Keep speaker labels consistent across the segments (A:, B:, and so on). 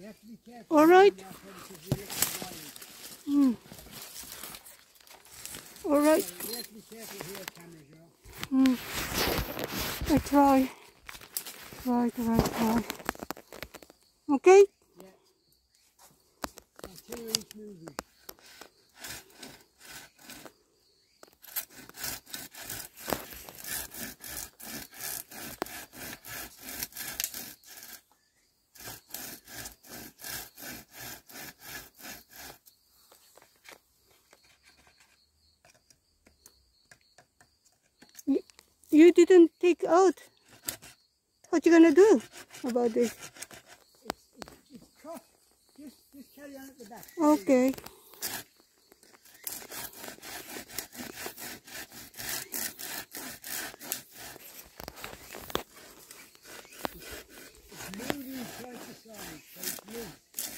A: have to be careful.
B: All right. All right.
A: You have to be careful here, cameras,
B: I try. Try. Okay?
A: Yeah. Artillery's moving.
B: You didn't take out. What you gonna do about this?
A: It's cross. Just carry on at the back.
B: Okay.
A: It's moving side to side, so it's loose.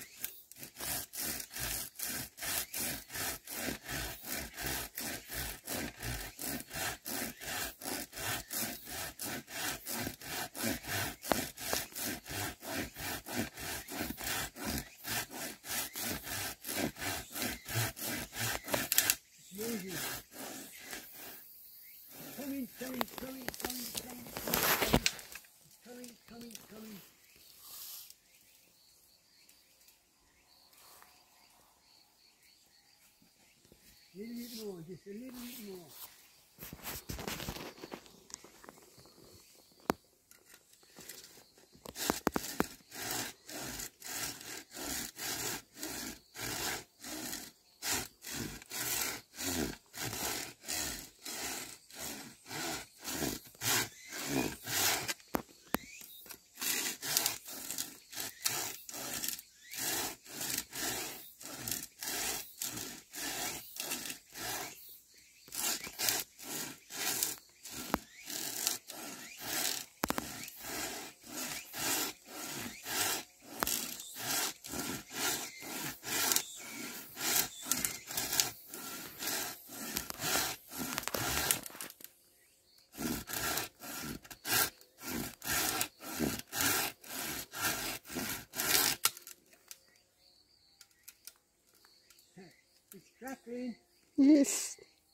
A: Moving. Coming. A little bit more, just a little bit more. It's crackling.
B: Yes.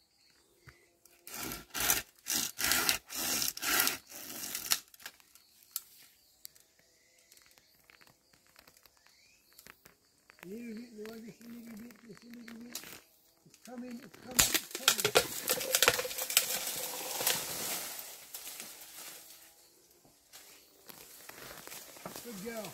A: A little bit more, just a little bit. It's coming. Good girl.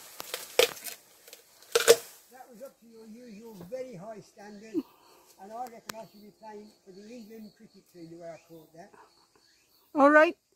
A: That was up to your usual very high standard, and I reckon I should be playing for the England cricket team the way I caught that.
B: All right.